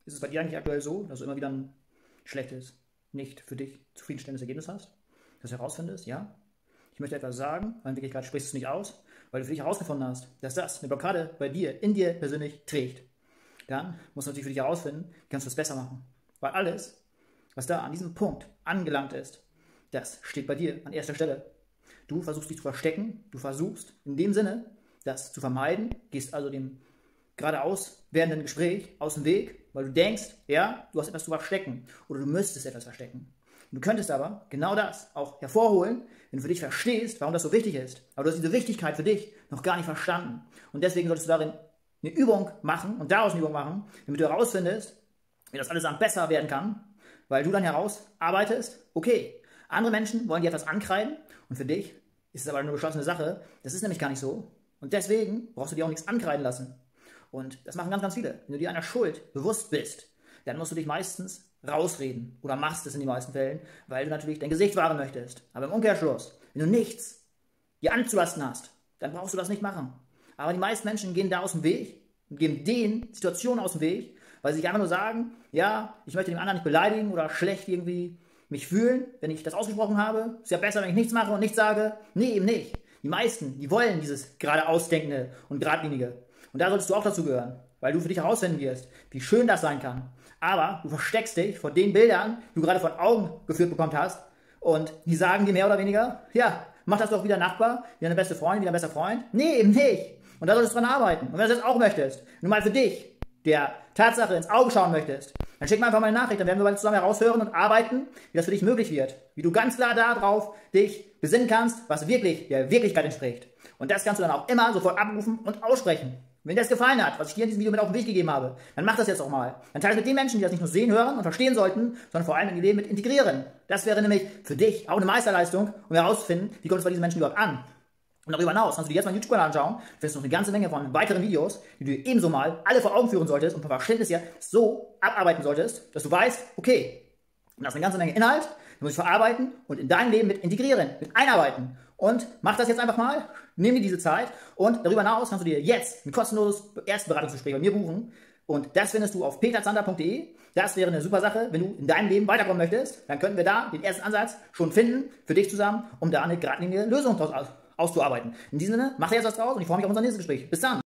Ist es bei dir eigentlich aktuell so, dass du immer wieder ein schlechtes, nicht für dich zufriedenstellendes Ergebnis hast? Das du herausfindest, ja? Ich möchte etwas sagen, weil in Wirklichkeit sprichst du es nicht aus, weil du für dich herausgefunden hast, dass das eine Blockade bei dir, in dir persönlich trägt. Dann musst du natürlich für dich herausfinden, wie kannst du das besser machen. Weil alles, was da an diesem Punkt angelangt ist, das steht bei dir an erster Stelle. Du versuchst dich zu verstecken, du versuchst in dem Sinne, das zu vermeiden, gehst also dem geradeaus werdenden Gespräch aus dem Weg, weil du denkst, ja, du hast etwas zu verstecken oder du müsstest etwas verstecken. Und du könntest aber genau das auch hervorholen, wenn du für dich verstehst, warum das so wichtig ist. Aber du hast diese Wichtigkeit für dich noch gar nicht verstanden. Und deswegen solltest du darin eine Übung machen und daraus eine Übung machen, damit du herausfindest, wie das alles besser werden kann, weil du dann herausarbeitest, okay, andere Menschen wollen dir etwas ankreiden und für dich ist es aber eine beschlossene Sache. Das ist nämlich gar nicht so. Und deswegen brauchst du dir auch nichts ankreiden lassen. Und das machen ganz, ganz viele. Wenn du dir einer Schuld bewusst bist, dann musst du dich meistens rausreden oder machst es in den meisten Fällen, weil du natürlich dein Gesicht wahren möchtest. Aber im Umkehrschluss, wenn du nichts dir anzulasten hast, dann brauchst du das nicht machen. Aber die meisten Menschen gehen da aus dem Weg und geben den Situationen aus dem Weg, weil sie sich einfach nur sagen, ja, ich möchte den anderen nicht beleidigen oder schlecht irgendwie mich fühlen, wenn ich das ausgesprochen habe. Ist ja besser, wenn ich nichts mache und nichts sage. Nee, eben nicht. Die meisten, die wollen dieses gerade Ausdenkende und Geradlinige. Und da solltest du auch dazu gehören, weil du für dich herausfinden wirst, wie schön das sein kann. Aber du versteckst dich vor den Bildern, die du gerade vor Augen geführt bekommen hast und die sagen dir mehr oder weniger, ja, mach das doch wieder Nachbar, wieder eine beste Freundin, wieder ein bester Freund. Nee, eben nicht. Und da solltest du dran arbeiten. Und wenn du das auch möchtest, wenn du mal für dich der Tatsache ins Auge schauen möchtest, dann schick mir einfach mal eine Nachricht, dann werden wir bald zusammen heraushören und arbeiten, wie das für dich möglich wird. Wie du ganz klar darauf dich besinnen kannst, was wirklich der Wirklichkeit entspricht. Und das kannst du dann auch immer sofort abrufen und aussprechen. Wenn dir das gefallen hat, was ich dir in diesem Video mit auf den Weg gegeben habe, dann mach das jetzt auch mal. Dann teile es mit den Menschen, die das nicht nur sehen, hören und verstehen sollten, sondern vor allem in ihr Leben mit integrieren. Das wäre nämlich für dich auch eine Meisterleistung, um herauszufinden, wie kommt es bei diesen Menschen überhaupt an. Und darüber hinaus kannst du dir jetzt meinen YouTube-Kanal anschauen, findest du noch eine ganze Menge von weiteren Videos, die du dir ebenso mal alle vor Augen führen solltest und vom Verständnis her so abarbeiten solltest, dass du weißt, okay, das ist eine ganze Menge Inhalt, den muss ich verarbeiten und in dein Leben mit integrieren, mit einarbeiten. Und mach das jetzt einfach mal, nimm dir diese Zeit und darüber hinaus kannst du dir jetzt ein kostenloses Erstberatungsgespräch bei mir buchen und das findest du auf peterzander.de. Das wäre eine super Sache, wenn du in deinem Leben weiterkommen möchtest, dann könnten wir da den ersten Ansatz schon finden für dich zusammen, um da eine geradlinige Lösung auszuarbeiten. In diesem Sinne, mach dir jetzt was draus und ich freue mich auf unser nächstes Gespräch. Bis dann!